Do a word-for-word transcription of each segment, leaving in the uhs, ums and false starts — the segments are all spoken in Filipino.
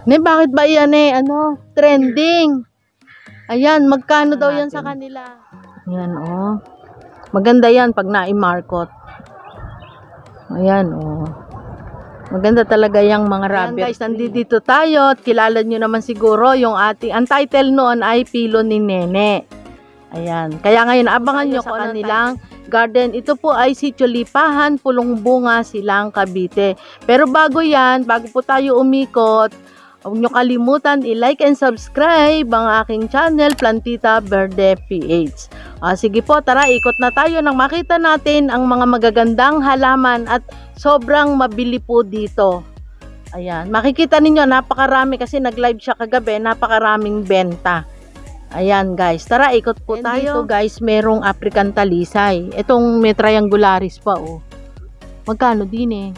Ne, bakit ba yan eh, ano, trending? Ayan, magkano daw yan sa kanila? Ayan, oh. Maganda yan pag na-markot. Ayan, oh. Maganda talaga yung mga rabbit. Ayan guys, nandito tayo at kilala nyo naman siguro yung ating, ang title noon ay Pilo ni Nene. Ayan, kaya ngayon abangan nyo sa kanilang garden. Ito po ay Sitio Lipahan, Pulong Bunga, Silang, Cavite. Pero bago yan, bago po tayo umikot, huwag nyo kalimutan i-like and subscribe ang aking channel, Plantita Verde P H. Ah, sige po, tara, ikot na tayo nang makita natin ang mga magagandang halaman at sobrang mabili po dito. Ayan, makikita ninyo, napakarami kasi nag-live siya kagabi, napakaraming benta. Ayan guys, tara, ikot po and tayo. Dito guys, merong African Talisay. Itong may triangularis pa, oh. Magkano din eh?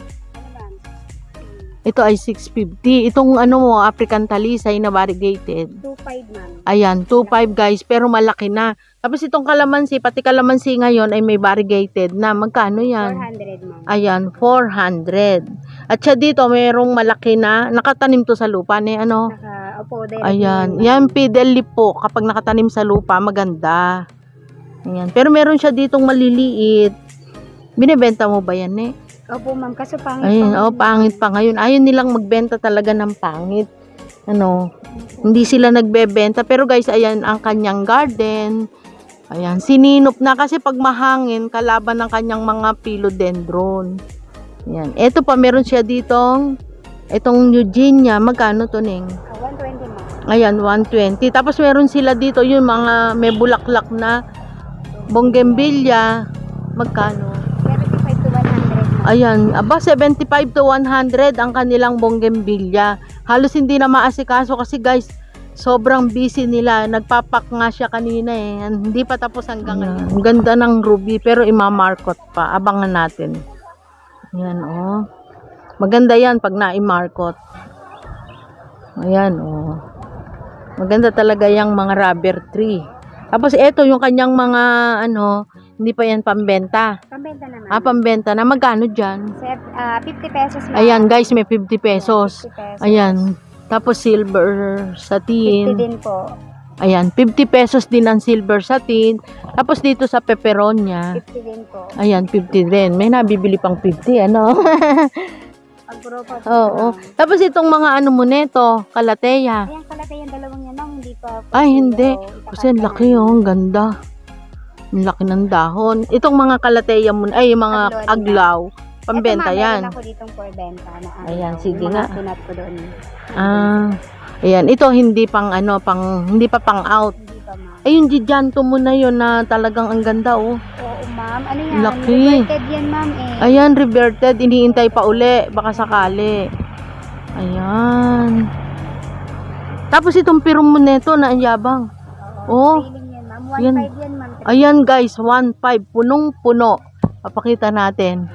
Ito ay six fifty. Itong ano mo, African Talisay na variegated. two five ma'am. Ayan, two five guys, pero malaki na. Tapos itong kalamansi, pati kalamansi ngayon ay may variegated na. Magkano yan? four hundred ma'am. Ayan, four hundred. At siya dito, merong malaki na. Nakatanim to sa lupa ni ano? Naka, opo, ayan, yan fiddle leaf po. Kapag nakatanim sa lupa, maganda. Ayan, pero meron siya ditong maliliit. Binibenta mo ba yan eh? Opo ma'am, kaso pangit. Ayun, oh, pangit pa ngayon. Ayaw nilang magbenta talaga ng pangit. Ano, hindi sila nagbebenta. Pero guys, ayan ang kanyang garden. Ayan, sininop na kasi pag mahangin, kalaban ng kanyang mga philodendron. Ayan, eto pa, meron siya ditong, itong Eugenia. Magkano to, Ning? Uh, one twenty ma'am. Ayan, one twenty. Tapos meron sila dito, yung mga may bulaklak na bougainvillea. Magkano? Ayan, aba seventy-five to one hundred ang kanilang bougainvillea. Halos hindi na maasikaso kasi guys, sobrang busy nila. Nagpapak nga siya kanina eh. Hindi pa tapos hanggang ngayon. Ang ganda ng ruby pero imamarkot pa. Abangan natin. Ayan, oh. Maganda yan pag na-markot. Ayan, oh. Maganda talaga yung mga rubber tree. Tapos ito yung kanyang mga ano, hindi pa yan pambenta. Pambenta naman. Ah, pambenta na. Magkano dyan? Uh, fifty pesos lang. Ayan guys, may fifty pesos. fifty pesos. Ayan. Tapos silver satin. fifty din po. Ayan, fifty pesos din ang silver satin. Tapos dito sa peperonia. fifty din po. Ayan, fifty din. May nabibili pang fifty, ano? Ang puro pa po. Oo. Oh, oh. Tapos itong mga ano mo neto, kalateya. Ayan, kalate yung dalawang yan. No, hindi pa. Ay, hindi. Kasi ang laki oh, ang ganda. Ang laki ng dahon. Itong mga kalateya mo, ay mga aglaw. Pambenta ito, yan. Ito ako ditong for benta. Na, ano, ayan, sige nga. Sinat ko doon. Ah, ayan. Ito hindi pang ano, pang, hindi pa pang out. Hindi pa ma'am. Ayun, giganto mo na yun na talagang ang ganda oh. Oo ma'am. Ano yan? Laki. Reverted yan ma'am eh. Ayan, reverted. Iniintay pa uli. Baka sakali. Ayan. Tapos itong pirum mo neto na ang yabang. Oo. Oh. one five yan ma'am. Ayan guys, one five. Punong-puno. Papakita natin.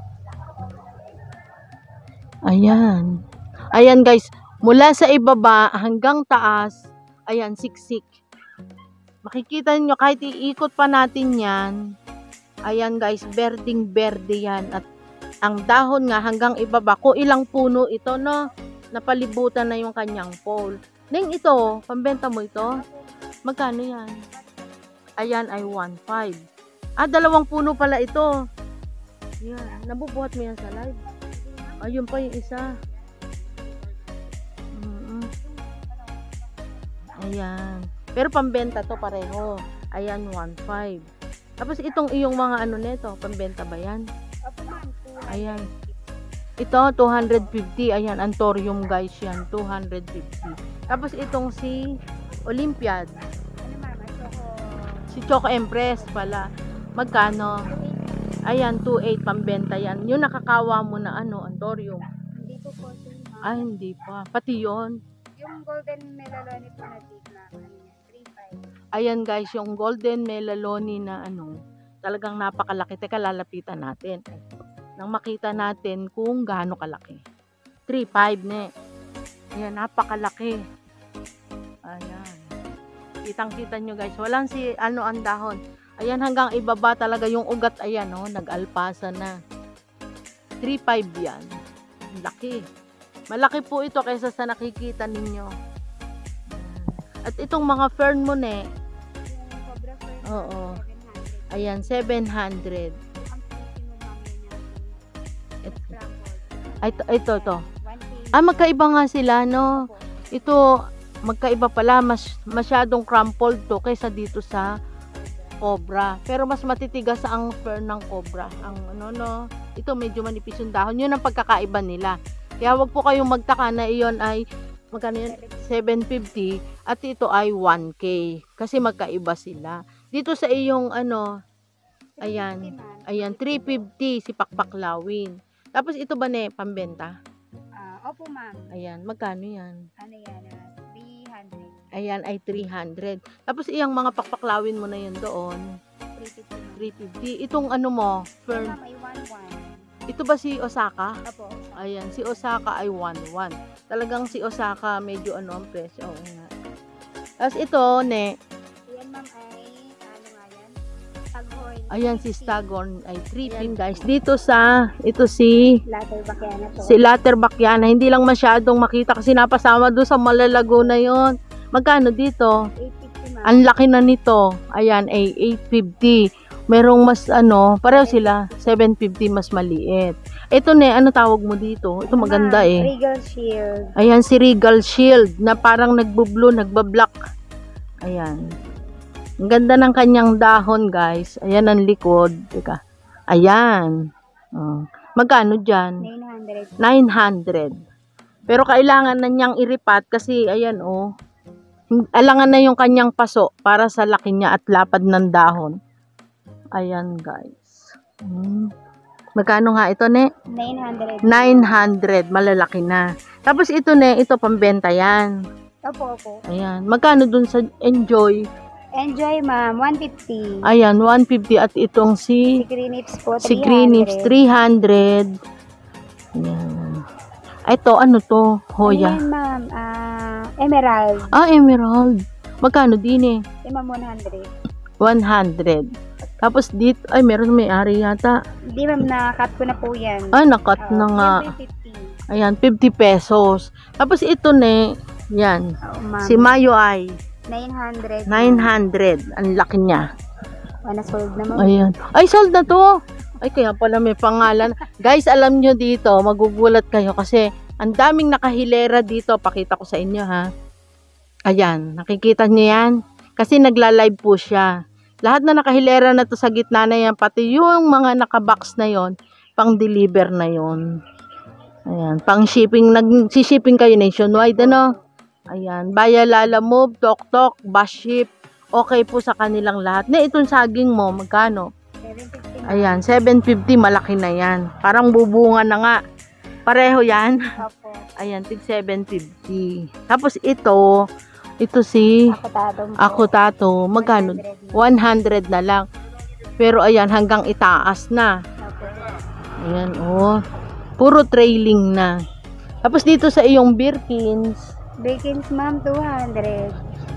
Ayan. Ayan guys. Mula sa ibaba hanggang taas. Ayan, siksik. Makikita nyo kahit iikot pa natin yan. Ayan guys, berding berde yan. At ang dahon nga hanggang ibaba. Kung ilang puno ito no. Napalibutan na yung kanyang pole. Neng ito, pambenta mo ito? Magkano yan? Ayan ay one five. Ah, dalawang puno pala ito. Yan, nabubuhat mo yan sa live. Ayun pa yung isa. Mm-hmm. Ayan. Pero pambenta to pareho. Ayan, one five. Tapos itong iyong mga ano nito, pambenta ba yan? Ayan. Ito, two fifty. Ayan, Anthurium guys yan. two fifty. Tapos itong si Olympiad. Si Choco Empress pala. Magkano? Ayan, two eight pambenta yan. Yung nakakawa mo na ano, Anthurium. Hindi po po. Ah, hindi pa. Pati yon. Yung golden melaloni po na tigla. three five. Ayan guys, yung golden melaloni na ano, talagang napakalaki. Teka, lalapitan natin. Nang makita natin kung gaano kalaki. three five ne. Ayan, napakalaki. Ayan. Kitang-kita nyo guys. Walang si ano ang dahon. Ayan, hanggang ibaba talaga yung ugat. Ayan, oh, nag-alpasa na. three five yan. Laki. Malaki po ito kaysa sa nakikita ninyo. At itong mga fern mo, ne. Yung cobra fern, Oo. seven hundred. Ayan, seven hundred. Ang pinky mo ma'am niya Ito, scrambled. ito, ito, ito. one K. Ah, magkaiba nga sila, no? Opo. Ito, magkaiba pala. Mas, masyadong crumpled to kaysa dito sa cobra. Pero mas matitigas ang fern ng cobra. Ang ano, no? Ito, medyo manipis yung dahon. Yun ang pagkakaiba nila. Kaya wag po kayong magtaka na iyon ay magkano yun? seven fifty at ito ay one K. Kasi magkaiba sila. Dito sa iyong ano, ayan, ayan, three fifty si Pakpaklawin. Tapos ito ba ne, pambenta? Ah, opo ma'am. Ayan, magkano yan? Ano yan? ah, three hundred. Ayan ay three hundred. Tapos iyang mga Pakpaklawin mo na yun doon, three fifty ma'am. three fifty. Itong ano mo, Ay, fern, ma'am ay one one. ito ba si Osaka? Opo. Ayan, si Osaka ay one one. Talagang si Osaka medyo ano ang presyo. Oo nga. Tapos ito, ne, Yan ma'am ay, ano nga yan? Staghorn. ayan si Staghorn ay three fifty. Guys, dito sa, ito si, Latter Bakiana to. si Latterbachiana. Hindi lang masyadong makita kasi napasama doon sa malalago na yon. Magkano dito? eight fifty ma'am. Ang laki na nito. Ayan, ay eight fifty. Merong mas ano, pareho sila, seven fifty mas maliit. Ito ne, ano tawag mo dito? Ito maganda Ma'am, eh. Regal Shield. Ayan si Regal Shield na parang nagbo-blue, nagbablock. Ayan. Ang ganda ng kanyang dahon, guys. Ayan ang likod. Teka. Ayan. Oh. Magkano dyan? nine hundred. nine hundred. Pero kailangan na niyang iripat kasi ayan oh. Alangan na yung kanyang paso para sa laki niya at lapad ng dahon. Ayan, guys. Hmm. Magkano nga ito, ne? nine hundred. nine hundred. Malalaki na. Tapos ito, ne, ito pambenta yan. Opo, opo. Ayan. Magkano dun sa Enjoy? Enjoy ma'am, one fifty. Ayan, one fifty. At itong Si si, Greenips po, si Greenips, three hundred. Ayan. Ito, ano to? Hoya. Ayan ma'am, ah, Emerald. Ah, Emerald. Magkano din eh? Si ma'am, one hundred. one hundred. Tapos dito, ay meron may-ari yata. Hindi ma'am, na-cut ko na po yan. Ah, nakat Ah, na nga. yan po yung fifty. Ayan, fifty pesos. Tapos ito ne, yan. Oo ma'am. Si Mayo ay nine hundred. nine hundred. Ang laki niya. Ah, na-sold na ma'am. Ayan. Ay, sold na to. Ay, kaya pala may pangalan. Guys, alam nyo dito, magugulat kayo kasi ang daming nakahilera dito. Pakita ko sa inyo ha. Ayan, nakikita nyo yan? Kasi nagla-live po siya. Lahat na nakahilera na to sa gitna na yan, pati yung mga nakabox na yon, pang deliver na yon. Ayan, pang shipping, nag-shipping kayo nationwide, ano? Ayan, Baya Lala Move, Tok Tok, Bash Ship, okay po sa kanilang lahat. Na itong saging mo, magkano? seven fifty. Ayan, seven fifty, malaki na yan. Parang bubunga na nga. Pareho yan. Opo. Ayan, tig seven fifty. Tapos ito, ito si Ako tatong po. Ako Tato, magkano? one hundred na lang. Pero ayan, hanggang itaas na. Opo. Ayan, oh. Puro trailing na. Tapos dito sa iyong Birkins, Birkins ma'am, two hundred.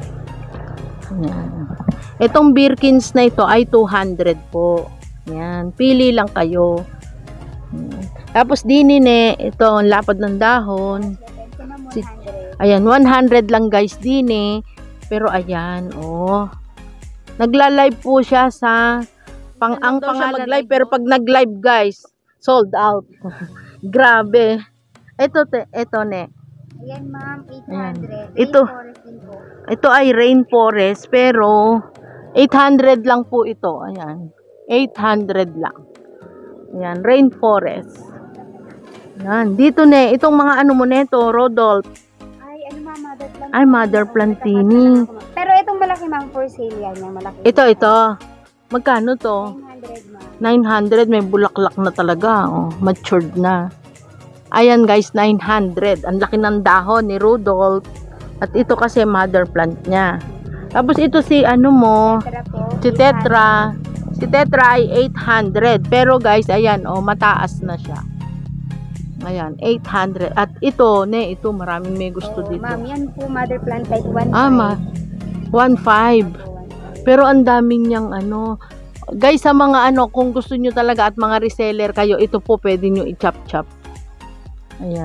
ayan. Itong Birkins na ito ay two hundred po. Ayan, pili lang kayo. Ayan. Tapos dinine, ito ang lapad ng dahon. Si ma'am, Si- one hundred. Ayan, one hundred lang guys din eh. Pero ayan, oh. Nagla-live po siya sa pang ang pangalan mag-live pero pag nag-live guys, sold out. Grabe. Ito te, ito ne. Ayan ma'am, eight Ayan. hundred. Ito. Rainforest din po. Ito ay rainforest pero eight hundred lang po ito. Ayan. eight hundred lang. Ayan, rainforest. Ayan, dito ne, itong mga ano mo neto, Rodolph. Ay, ano ma'am, mother plant. Ay, mother plantini. Pero itong malaki ma'am, for sale yan. Yung malaki. Ito, ito. Magkano to? nine hundred ma'am. nine hundred, may bulaklak na talaga. Oh, matured na. Ayan guys, nine hundred. Ang laki ng dahon ni Rudolph. At ito kasi mother plant niya. Tapos ito si ano mo, Tetra po. si Tetra. Si Tetra ay eight hundred. Pero guys, ayan, oh, mataas na siya. Ayan, eight hundred. At ito, ne, ito, maraming may gusto Oh, dito. ma'am, yan po mother plant type one. Ah, ma, one five. Pero ang daming niyang ano, guys, sa mga ano, kung gusto nyo talaga at mga reseller kayo, ito po pwede nyo i-chop-chop. Ayan.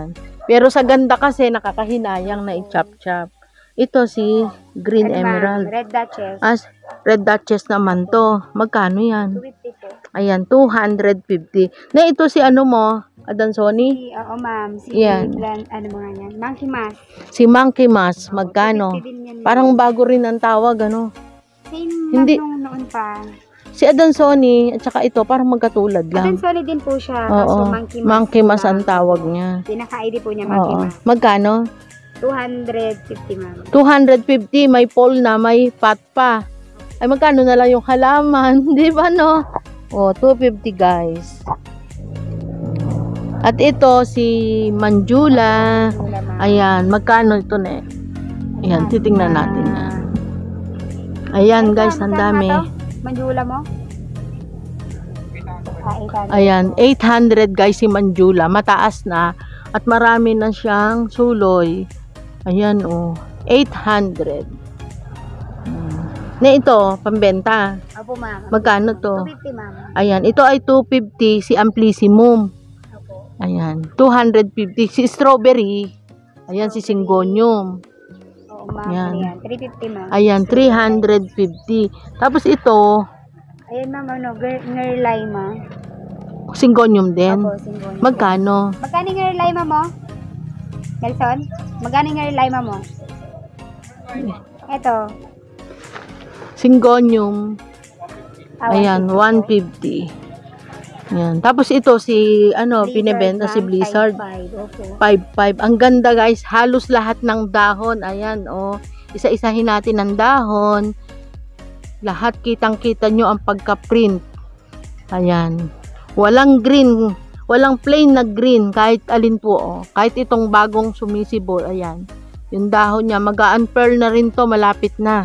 Pero sa ganda kasi, nakakahinayang na i-chop-chop. Ito si Green Ano, ma'am? Emerald. Red Duchess. As Red Duchess naman to. Magkano yan? two fifty po. Ayan, two hundred fifty. Na ito si ano mo, Adansoni? Si, oo ma'am. Si, Yan. Blan, ano mga yan? Monkey Mask. Si Monkey Mas, magkano? two fifty din yan, ma'am. Parang bago rin ang tawag, ano? Same Hindi. Hindi. Nung noon pa. Si Adansoni, at saka ito, parang magkatulad lang. Adan solid din po siya. Oo, Kaso Monkey Mask. Monkey Mas ang lang. tawag niya. Pinaka-I D po niya, Monkey Oo. Mask. Magkano? two hundred fifty, ma'am. two hundred fifty, may pole na, may pot pa. Ay, magkano na lang yung halaman? Di ba, no? O, two fifty, guys. At ito, si Manjula. Wala, ma'am. Ayan, magkano ito na? Ayan, titingnan natin yan. Ayan, guys, ang dami. Manjula mo? Ah, eight hundred. Ayan, eight hundred, guys, si Manjula. Mataas na. At marami na siyang suloy. Ayan, oh. eight hundred. Hmm. Na ito, pambenta. Opo, ma'am. Magkano to? two fifty, ma'am. Ayan, ito ay two fifty, si Amplissimum. Opo. Ayan, two hundred fifty. Si Strawberry. Ayan, si Syngonium. Oo, ma'am. Yan. Ayan. three fifty, ma'am. Ayan, three hundred fifty. Tapos ito, Ayan, ma'am. Ano? Ngerlima. Syngonium din. Opo, Syngonium. Magkano? Magkano yung ngerlima mo? Nelson? Magkano yung ngerlima mo? Ito. Syngonium. Ah, Ayan, one fifty. Ayan. Tapos ito si ano, pinebenta si Blizzard. five five. Opo. five five. Ang ganda, guys. Halos lahat ng dahon. Ayan, oh. Isa-isahin natin ang dahon. Lahat kitang-kita nyo ang pagka-print. Ayan. Walang green. Walang plain na green. Kahit alin po, oh. Kahit itong bagong sumisibol. Ayan. Yung dahon niya. Mag-a-unfurl na rin to. Malapit na.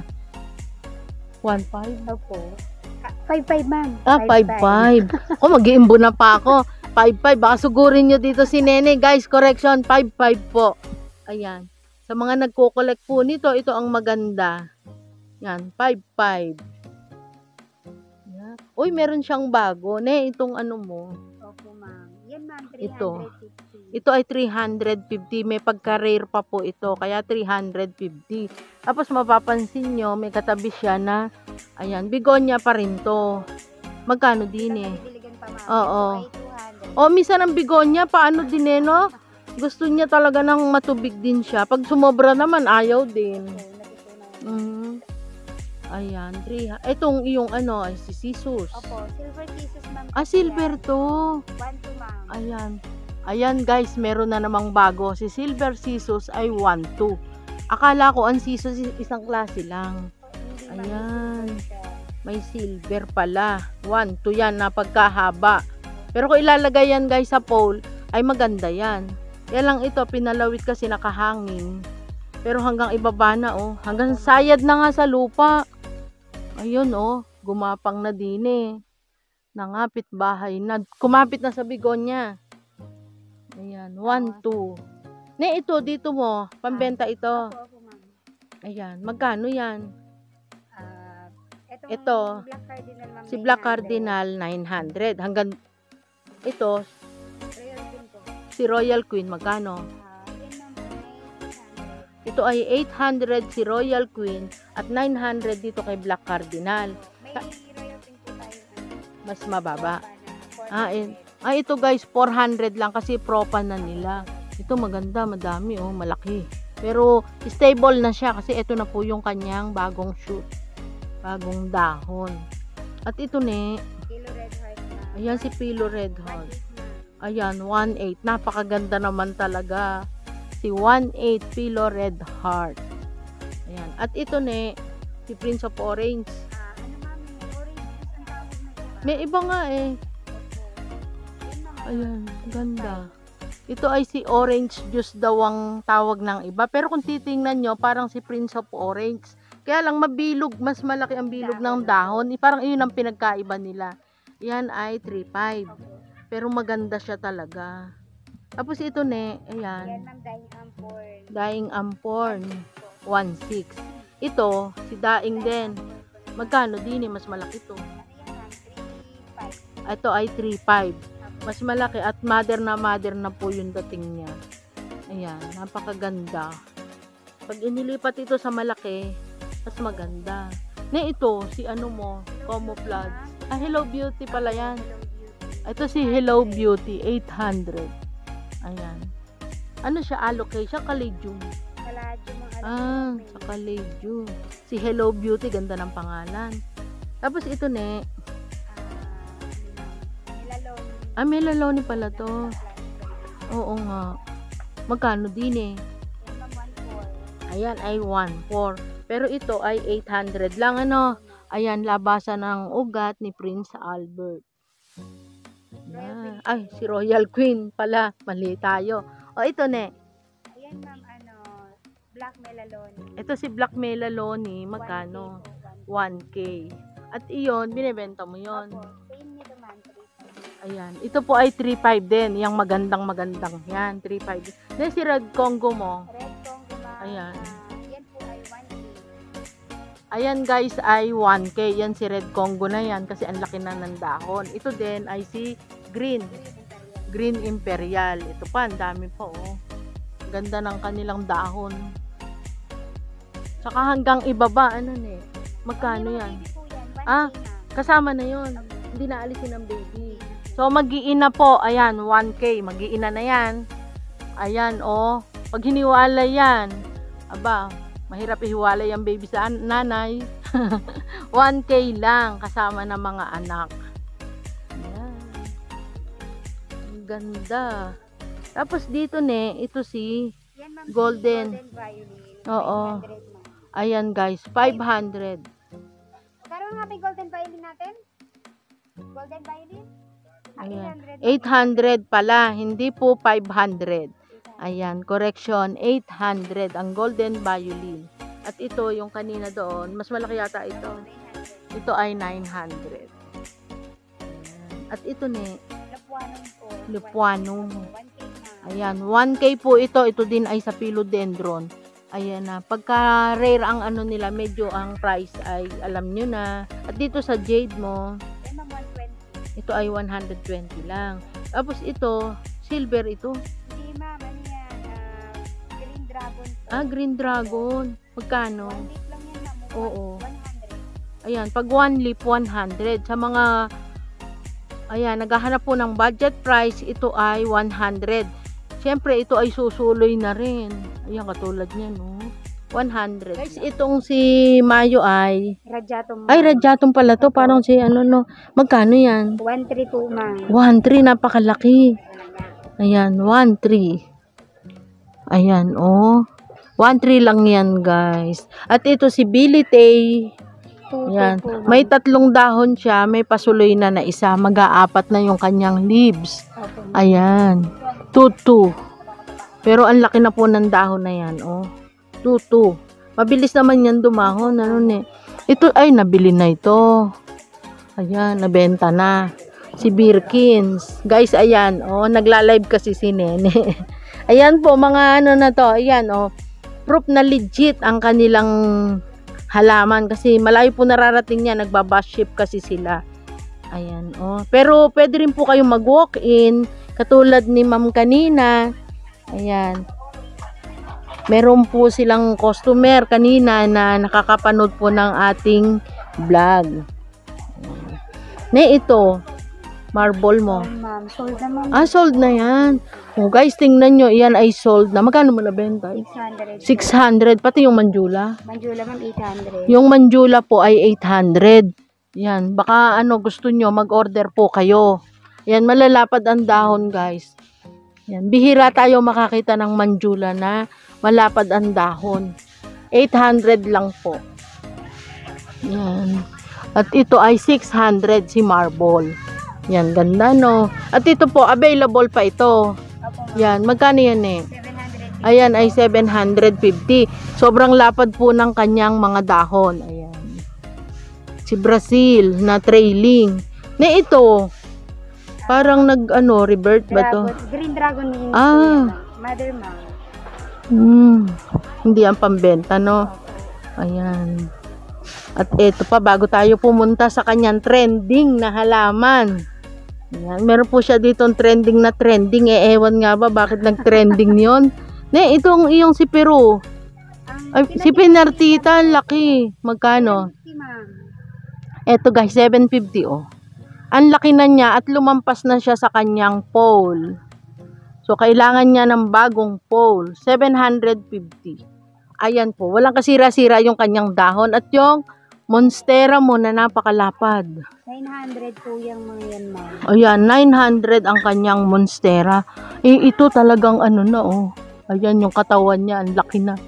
one five. Opo. five five, ma'am. Ah, five five. Oh, mag-iimbo na pa ako. five five. Baka sugurin nyo dito si Nene. Guys, correction. five five po. Ayan. Sa mga nagko-collect po nito, ito ang maganda. Yan, five five. Yan. Uy, meron siyang bago. Ne, itong ano mo. Opo, ma'am. Yan, ma'am. three Ito. fifty. Ito ay three hundred fifty. May pagka-rare pa po ito. Kaya three hundred fifty. Tapos mapapansin nyo, may katabi siya na, ayan, bigonya pa rin to. Magkano din eh? Diligan pa, ma'am. Oo. Ito ay two hundred. O, minsan ang bigonya, paano din eh, no? Gusto niya talaga ng matubig din siya. Pag sumobra naman, ayaw din. So, natutunan. Mhm. Ayan, three. Itong iyong ano, ay si Sisus. Opo, silver pieces, ma'am. Ah, silver to. one two, ma'am. Ayan. Ayan, guys, meron na namang bago. Si Silver Sisus ay one two. Akala ko ang Sisus is- isang klase lang. Hindi, ma'am. Ayan. Silver siya. May silver pala. one two yan na pagkahaba. Pero kung ilalagay yan, guys, sa pole, ay maganda yan. Kaya lang ito, pinalawit kasi nakahangin. Pero hanggang ibaba na, oh. Hanggang sayad na nga sa lupa. Ayun, oh. Gumapang na din eh. Nangapit bahay na. Kumapit na sa bigonya. Ayan, one two. Ne, ito, dito mo. Pambenta ito. Opo, opo, ma'am. Ayan, magkano yan? Ah, etong Ito, Black Cardinal, ma'am. Si Black nine hundred. Cardinal, nine hundred. Hanggang ito, Royal din po. si Royal Queen, magkano? Ah, yan, ma'am. eight hundred. Ito ay eight hundred si Royal Queen at nine hundred dito kay Black Cardinal. May Royal din po tayo. ano, Mas mababa. four Ah, hundred. eh. Ay, ito guys, four hundred lang kasi propa na nila. Ito maganda, madami, oh, malaki. Pero stable na siya kasi ito na po yung kanyang bagong shoot. Bagong dahon. At ito ne, Kilo Red Heart na. ayan si Pilo Red one Heart. eight, ma'am. Ayan, one eight. Napakaganda naman talaga. Si one eight Pilo Red Heart. Ayan. At ito ne, si Prince of Orange. Ah, ano, ma'am? Orange juice ang tawag na siya. May iba nga eh. Opo. Yun, ma'am. Ayan, ganda. Ito ay si Orange Juice daw ang tawag ng iba. Pero kung titingnan nyo, parang si Prince of Orange. Kaya lang mabilog, mas malaki ang bilog ng dahon. Eh, parang iyon ang pinagkaiba nila. Yan ay three five. Opo. Pero maganda siya talaga. Tapos ito ne, Yan, ayan, ma'am. Daing ampon. Daing Amporn, one six. Ito, si Daing din. Magkano din eh, mas malaki to. Ano yan, ma'am? three five. Ito ay three five. Mas malaki at mother na mother na po yung dating niya. Ayan, napakaganda. Pag inilipat ito sa malaki, mas maganda. Na ito, si ano mo, camouflage. Ah, Hello Beauty pala yan. Ito si Hello Beauty, eight hundred. Ayan. Ano siya, allocate siya, Caladium. Caladium ang alam Ah, ko, sa Caladium. Si Hello Beauty, ganda ng pangalan. Tapos ito, ne. Nilalong. Ah, Melaloni pala to. Oo nga. Magkano din eh? Yan, ma'am, one four. Ayan ay one four. Pero ito ay eight hundred lang ano. Ayan, labasan ng ugat ni Prince Albert. Ayan. Ay, si Royal Queen pala. Mali tayo. O, ito ne. Ayan, ma'am, ano, black melaloni. Ito si Black Melaloni. Magkano? one K po, one K. At iyon, binibenta mo yon. Opo, same nito, ma'am, three five. Ayan. Ito po ay three five din. Yang magandang magandang. Yan, three five. Then si Red Congo mo. Red Congo, ma'am. Ayan. ah, yan po ay one K. Ayan guys ay one K. Yan si Red Congo na yan kasi ang laki na ng dahon. Ito din ay si Green. Green Imperial. Ito pa, ang dami pa oh. Ganda ng kanilang dahon. Tsaka hanggang ibaba, ano ne? Magkano yan? Baby po yan, one K, Ah, ma'am. Kasama na yon. Hindi na alisin ang baby. So mag-iina po, ayan, one K. Mag-iina na yan. Ayan oh. Pag hiniwala yan, aba, mahirap ihiwalay ang baby sa an- nanay. one K lang kasama ng mga anak. Ayan. Ang ganda. Tapos dito ne, ito si Yan, ma'am, golden. golden violet. Oo. five hundred, ma'am. Ayan guys, five hundred. Karoon nga ba yung golden violet natin? Golden violet? Ah, Ayan. eight hundred. eight hundred pala, hindi po five hundred. Ayan, correction, eight hundred ang golden violin. At ito, yung kanina doon, mas malaki yata ito. Ito ay nine hundred. Ayan. At ito ne, Lapuanong po. Lapuanong. one K na. ayan, one K po ito. Ito din ay sa philodendron. Ayan na, pagka rare ang ano nila, medyo ang price ay alam nyo na. At dito sa jade mo, Yan, ma'am, one twenty. ito ay one hundred twenty lang. Tapos ito, silver ito. Hindi, ma'am, ano yan? ah, green dragon po. Ah, green dragon. Magkano? One leaf lang yan, ma'am. Oo. one hundred. Ayan, pag one leaf, one hundred. Sa mga, ayan, naghahanap po ng budget price, ito ay one hundred. Siyempre, ito ay susuloy na rin. Ayan, katulad niyan, no? one hundred. Guys, itong si Mayo ay, Radyato, ma'am. ay, radyatong pala to. Parang si, ano, no? Magkano yan? one three po, ma'am. one three, napakalaki. Ayan, one three. Ayan, oh. one three lang yan, guys. At ito si Billy Tay. two Ayan. po, ma'am. May tatlong dahon siya. May pasuloy na na isa. Mag-aapat na yung kanyang leaves. Opo, ma'am. Ayan. two two. Pero ang laki na po ng dahon na yan, oh. two two. Mabilis naman yan dumahon. Ano ne? Ito, ay, nabili na ito. Ayan, nabenta na. Si Birkins. Guys, ayan, oh. Nagla-live kasi si Nene. Ayan po, mga ano na to. Ayan, oh. Proof na legit ang kanilang halaman. Kasi malayo po nararating niya. Nagbabash ship kasi sila. Ayan, oh. Pero pwede rin po kayong mag-walk-in. Katulad ni Ma'am kanina. Ayan. Meron po silang customer kanina na nakakapanood po ng ating vlog. Ne, ito. Marble mo. Oh, ma'am. Sold na, ma'am. Ah, sold na yan. Oh, guys, tingnan nyo. Yan ay sold na. Magkano mo nabenta? six hundred. six hundred. Pati yung Manjula. Manjula, ma'am, eight hundred. Yung Manjula po ay eight hundred. Yan. Baka ano gusto nyo, mag-order po kayo. Yan, malalapad ang dahon, guys. Yan. Bihira tayo makakita ng Manjula na malapad ang dahon. eight hundred lang po. Yan. At ito ay six hundred si Marble. Yan, ganda no. At ito po, available pa ito. Opo, ma'am. Yan, magkano yan eh? seven hundred. Ayan ay seven hundred fifty. Sobrang lapad po ng kanyang mga dahon. Ayan. Si Brazil na trailing. Na ito, parang nag ano, revert ba to? Dragon, green dragon means Ah. po yan, ma'am. Mother mouth. Hmm, hindi ang pambenta, no? Ayan. At ito pa, bago tayo pumunta sa kanyang trending na halaman. Ayan. Meron po siya ditong trending na trending. Eh, ewan nga ba bakit nag-trending yon. Ne, itong iyong si Peru. Ang Ay, si Pinartita, ang laki. Magkano? Si ma'am. Eto guys, seven fifty oh. Ang laki na niya at lumampas na siya sa kanyang pole. So, kailangan niya ng bagong pole. seven fifty. Ayan po. Walang kasira-sira yung kanyang dahon. At yung monstera mo na napakalapad. nine hundred po yung mga yan, ma'am. Ayan, nine hundred ang kanyang monstera. Eh, ito talagang ano na oh. Ayan, yung katawan niya. Ang laki na.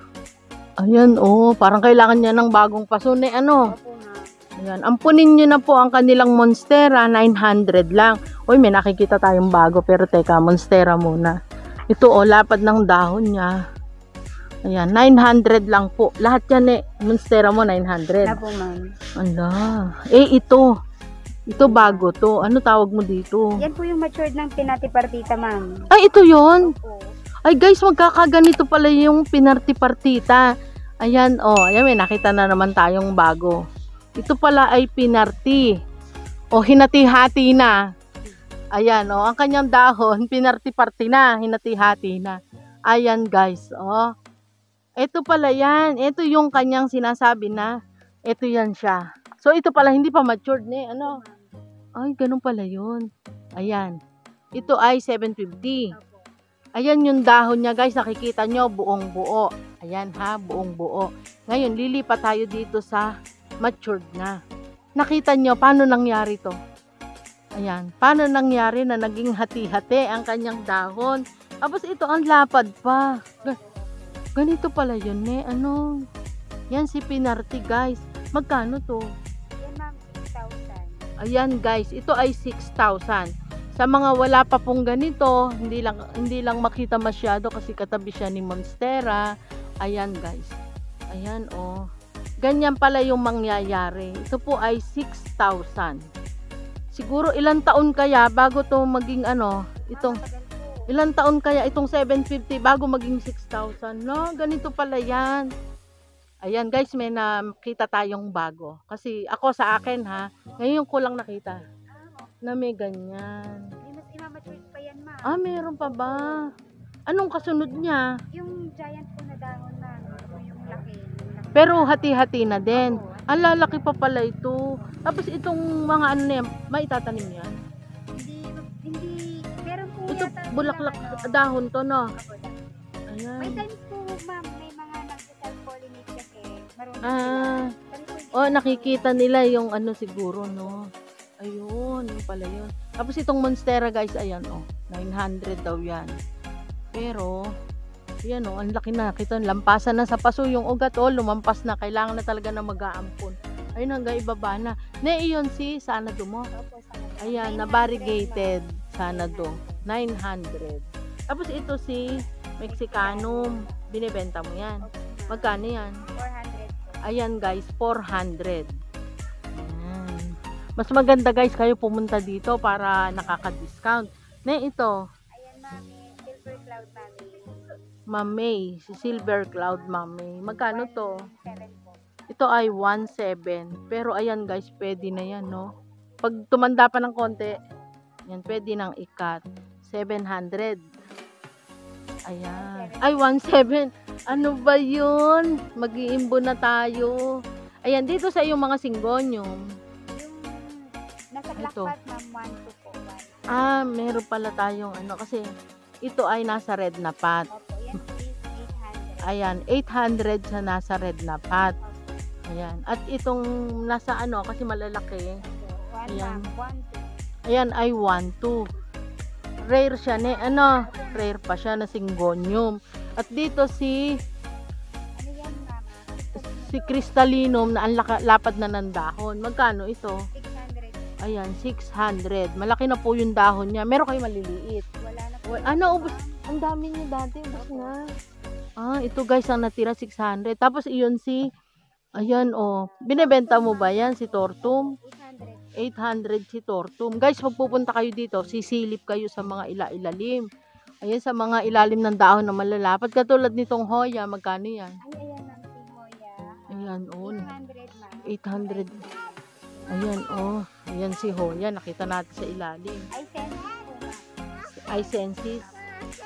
Ayan oh. Parang kailangan niya ng bagong paso. Ne, ano? Opo, ma'am. Ayan, ampunin nyo na po ang kanilang monstera, nine hundred lang. Uy, may nakikita tayong bago, pero teka, monstera muna. Ito oh, lapad ng dahon niya. Ayan, nine hundred lang po. Lahat yan eh, monstera mo, nine hundred. Opo, ma'am. Ala, eh ito. Ito bago to. Ano tawag mo dito? Yan po yung matured ng pinati-partita, ma'am. Ay, ito yon. Opo. Ay guys, magkakaganito pala yung pinarti-partita. Ayan, oh, ayan, may nakita na naman tayong bago. Ito pala ay pinarti o hinati-hati na. Ayan, oh, ang kanyang dahon, pinarti-parti na, hinati-hati na. Ayan guys, oh. Ito pala yan. Ito yung kanyang sinasabi na, ito yan siya. So, ito pala, hindi pa matured na, ano. Ay, ganun pala yun. Ayan. Ito ay seven fifty. Ayan yung dahon niya guys, nakikita nyo, buong buo. Ayan ha, buong buo. Ngayon, lilipat tayo dito sa matured na. Nakita nyo, paano nangyari to? Ayan, paano nangyari na naging hati-hati ang kanyang dahon? Tapos ito, ang lapad pa. Ganito pala yun eh, ano? Yan si Pinarti guys. Magkano to? Yan, ma'am, six thousand. Ayan guys, ito ay six thousand. Sa mga wala pa pong ganito, hindi lang, hindi lang makita masyado kasi katabi siya ni Monstera. Ayan guys. Ayan oh. Ganyan pala yung mangyayari. Ito po ay six thousand. Siguro ilang taon kaya bago to maging ano, itong ilang taon kaya itong seven fifty bago maging six thousand. No, ganito pala yan. Ayan guys, may nakita tayong bago. Kasi ako sa akin ha, ngayon ko lang nakita na may ganyan. May mas imamatured pa yan, ma'am. Ah, meron pa ba? Anong kasunod niya? Yung giant po na dahon, ma'am. Ito yung laki. Yung laki. Pero hati-hati na din. Opo. Ang lalaki pa pala ito. Tapos itong mga ano na yan, maitatanim yan. Hindi, hindi, meron po Ito, yata bulaklak, silang ano. dahon to, no? Opo, dahon. May Ayan. times po, ma'am, may mga nag-self-pollinate kasi marunong Ah, sila. Pero po, hindi oh, sila nakikita nila yung ano siguro, no? Ayun, yung pala yun. Tapos itong Monstera, guys, ayan, oh. nine hundred daw yan. Pero, yan, oh, ang laki na. Kita, lampasan na sa paso yung ugat, oh. Lumampas na. Kailangan na talaga na mag-aampon. Ayun, hanggang ibaba na. Ne, iyon si Sanado mo. Opo, sana. Ayan, na nine hundred, variegated ma'am. Sanado. nine hundred. Tapos ito si Mexicanum. Binibenta mo yan. Opo, ma'am. Magkano yan? four hundred po. Ayan guys, four hundred. Ayan. Mas maganda guys kayo pumunta dito para nakaka-discount. Ne, ito. Ayan, mami. Silver cloud, mami. Mamay. Si Silver Cloud Mamay. Magkano to? seven po. Ito ay one seven. Pero ayan guys, pwede na yan, no? Pag tumanda pa ng konti, yan, pwede nang ikat. seven hundred. Ayan. Ay, one seven. Ano ba yun? Mag-iimbo na tayo. Ayan, dito sa iyong mga singgonyum. Yung nasa black Ito. pot, ma'am, one two po. one. Ah, meron pala tayong ano. Kasi ito ay nasa red na pot. Opo, yan po is eight hundred. Ayan, eight hundred sa nasa red na pot. Ayan. At itong nasa ano, kasi malalaki. One, Ayan. ma'am, one two. Ayan ay one two. Rare siya ne, ano, rare pa siya na syngonium. At dito si Ano yan, ma'am? si crystallinum na ang laka- lapad na ng dahon. Magkano ito? six hundred. Ayan, six hundred. Malaki na po yung dahon niya. Meron kayo maliliit. Wala na po. Wa- Ano, ubos? Ang dami niya dati, ubos na. Ah, ito guys ang natira six hundred. Tapos iyon si ayan oh, binebenta mo ba yan si Tortum? eight hundred. eight hundred si Tortum. Guys, pag pupunta kayo dito, sisilip kayo sa mga ila-ilalim. Ayan, sa mga ilalim ng dahon na malalapad. Katulad nitong Hoya, magkano yan? Ay, ayan, ma'am, si Moya. Ayan, oh, eight hundred, ma'am. eight hundred. Ayan, oh. Ayan si Hoya, nakita natin sa ilalim. Ay, sense po, ma'am. Isensis.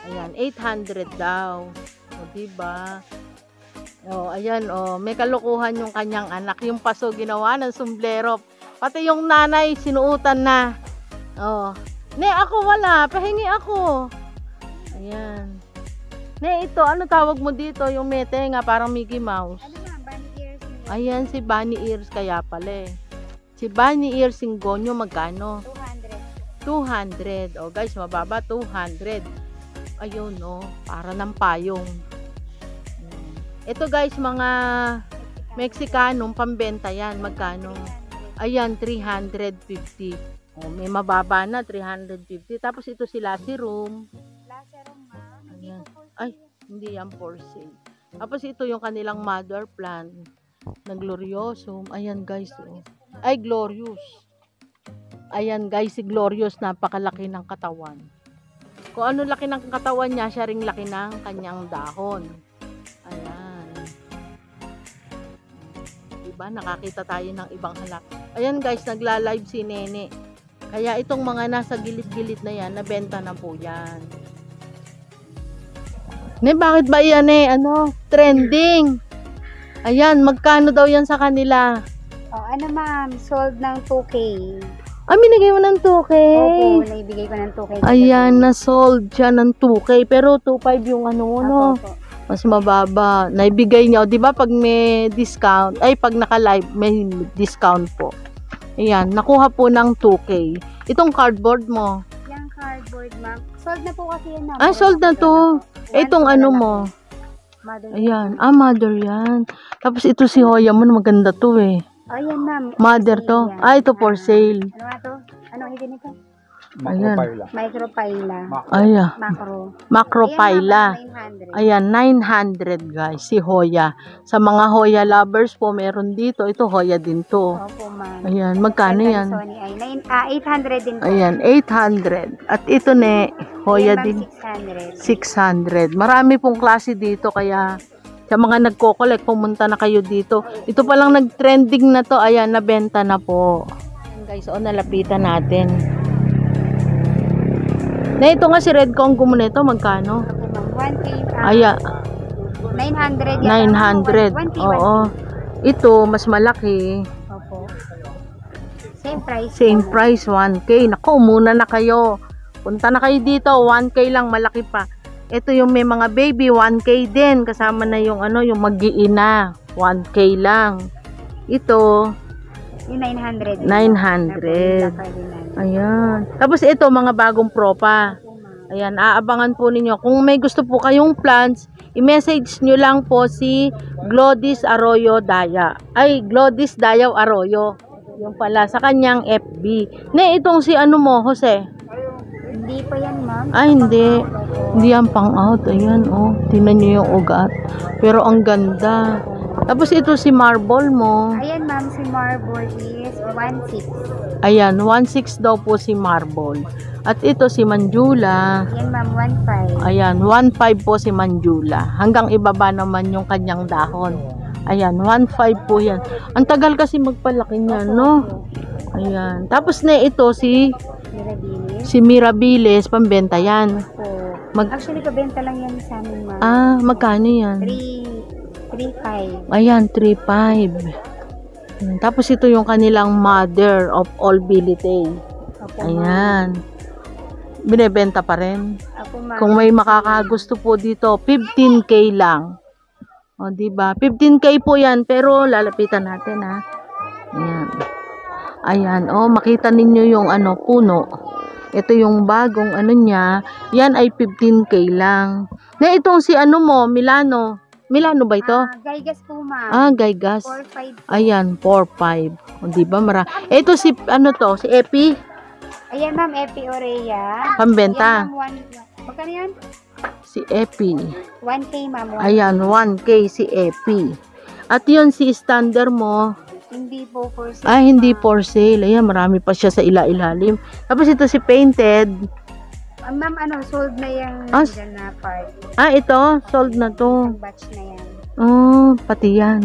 Ayan, eight hundred daw. O, diba? O, ayan, o. May kalukuhan yung kanyang anak. Yung paso ginawa ng sombrero. Pati yung nanay, sinuutan na. O. Ne, ako wala. Pahingi ako. Ayan. Ne, ito, ano tawag mo dito? Yung mete nga, parang Mickey Mouse. Ano nga, bunny ears nila? Ayan, si Bunny Ears kaya pala eh. Si Bunny Ears Singgonyo, magkano? two hundred. two hundred. O guys, mababa, two hundred. Ayun, no. Para ng payong. Ayan. Ito guys, mga Mexicanong pambenta yan. Magkano? Ayan, three hundred fifty. O, may mababa na, three hundred fifty. Tapos ito sila, si Room. Laserum ma'am. Hindi Ayan. po for Ay, sale. hindi yan for sale. Tapos ito yung kanilang mother plant na Gloriosum. Ayan guys, oh. Ay, Glorious. Ayan guys, si Glorious, napakalaki ng katawan. Kung ano laki ng katawan niya, siya ring laki ng kanyang dahon. Ayan. Diba, nakakita tayo ng ibang halak. Ayan guys, nagla-live si Nene. Kaya itong mga nasa gilid-gilid na yan, nabenta na po yan. Ne, bakit ba yan eh? Ano? Trending. Ayan, magkano daw yan sa kanila? Oh, ano ma'am, sold ng two K. Ah, binigay mo ng two K. Opo, naibigay ko ng two K. Ayan, na-sold siya ng two K. Pero two point five yung ano, no? Opo, opo. Mas mababa. Naibigay niya. O, di ba pag may discount, ay pag naka-live, may discount po. Ayan, nakuha po ng two K. Itong cardboard mo. Yung cardboard ma'am. Sold na po kasi yan ma'am. Ah, sold na to. Itong ano mo. Mother. Ayan, ah, mother yan. Tapos ito si Hoya mo, maganda to eh. Ayan ma'am. Mother For to. sale yan. Ah, ito for sale. Ano nga to? Ano hindi nito? Ayan. Microphylla. Ayan. Macro. Macrophylla. Ayan, ma'am, nine hundred. Ayan, nine hundred guys, si Hoya. Sa mga Hoya lovers po, meron dito. Ito, Hoya din to. Opo ma'am. Ayan, magkano yan? Sony ay nine, ah, eight hundred din po. Ayan, eight hundred. At ito ne, Hoya Ayan, ma'am, din, six hundred. six hundred. Marami pong klase dito, kaya sa mga nagko-collect, pumunta na kayo dito. Ito palang nag-trending na to, ayan, nabenta na po. Ayan guys, o, nalapitan natin. Na ito nga si Red Congo mo nito, magkano? Opo ma'am, one K. ah, Ayan, nine hundred. yan, nine ma'am. hundred. one K, Oo. Ito, mas malaki. Opo. Same price. Same po, ma'am. price, one K. Naku, muna na kayo. Punta na kayo dito, one K lang, malaki pa. Ito yung may mga baby, one K din. Kasama na yung ano, yung mag-iina, one K lang. Ito, Yung nine hundred. nine hundred. Ayan. Tapos ito, mga bagong propa. Ayan, aabangan po ninyo. Kung may gusto po kayong plants, i-message nyo lang po si Glodis Arroyo Daya. Ay, Glodis Dayaw Arroyo. Yung pala, sa kanyang F B. Ne, itong si ano mo, Jose? Hindi pa yan ma'am. Ay, hindi. Hindi yan pang out. Ayan, oh. Tingnan nyo yung ugat. Pero ang ganda. Tapos ito si marble mo. Ayan ma'am, si Marble is one six. Ayan, one six daw po si marble. At ito si Manjula. Ayan ma'am, one five. Ayan, one five po si Manjula. Hanggang ibaba naman yung kanyang dahon. Ayan, one five po yan. Ang tagal kasi magpalaki niyan, no? Ayan. Tapos na ito si Mirabilis. si Mirabilis, pambenta yan. Po. Mag Actually, kabenta lang yan sa amin ma'am. ah, magkano yan? three, three five. Ayan, three five. Ayan. Tapos ito yung kanilang mother of all bilitay. Opo, Ayan. Binebenta pa rin. Ako ma'am. Kung may makakagusto po dito, fifteen K lang. O, diba? fifteen K po yan, pero lalapitan natin, ha. Ayan. Ayan, o, makita ninyo yung ano, puno. Ito yung bagong ano niya. Yan ay fifteen K lang. Na itong si ano mo, Milano. Milano ba ito? Ah, Gaigas po ma'am. Ah, Gaigas. four five. Ayan, four five. O, diba? Mara. Ito si, ano to? Si Epi? Ayan ma'am, Epi Orea. Pambenta. Ayan ma'am, one, magkano yan? Si Epi. one K ma'am. one Ayan, one K si Epi. At yun si standard mo. Hindi po for sale. Ah, hindi for sale. Ayan, marami pa siya sa ila-ilalim. Tapos ito si painted. Ah, ma'am, ano, sold na yung Ah, dyan na part. Ah, ito. Sold na to. Yung batch na yan. Oh, pati yan.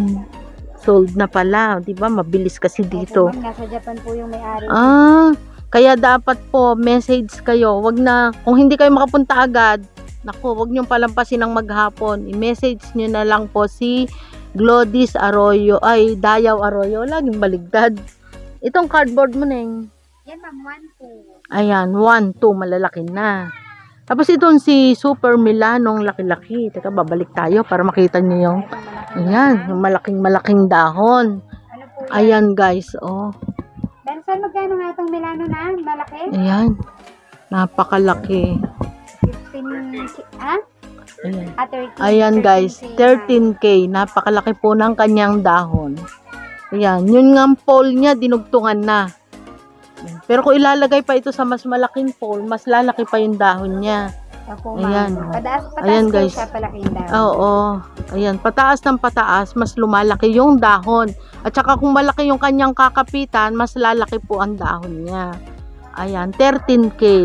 Sold na pala. Diba? Mabilis kasi Opo, dito. ma'am, nasa Japan po yung may-ari. Ah, kaya dapat po message kayo. Wag na, kung hindi kayo makapunta agad, Naku, wag niyong palampasin ng maghapon. I-message niyo na lang po si Glodis Arroyo. Ay, Dayaw Arroyo. Laging baligtad. Itong cardboard mo, Neng. Yan ma'am, one, two. Ayan, one, two. Malalaki na. Tapos itong si Super Milanong laki-laki. Teka, babalik tayo para makita niyo yung, ayan, yung malaking-malaking dahon. Ano po yan? Ayan, guys, oh. Benson, magkano nga itong Milano na? Malaki? Ayan. Napakalaki. fifteen, ah? Ayan. Ah, thirteen. Ayan, guys, thirteen K. Napakalaki po ng kanyang dahon. Ayan, yun nga ang pole niya, dinugtungan na. Pero kung ilalagay pa ito sa mas malaking pole, mas lalaki pa yung dahon niya. Ako, Ayan. ma'am. Pataas, pataas Ayan, po guys. siya palaki daw. Oo. Ayan, pataas ng pataas, mas lumalaki yung dahon. At saka kung malaki yung kanyang kakapitan, mas lalaki po ang dahon niya. Ayan, thirteen K.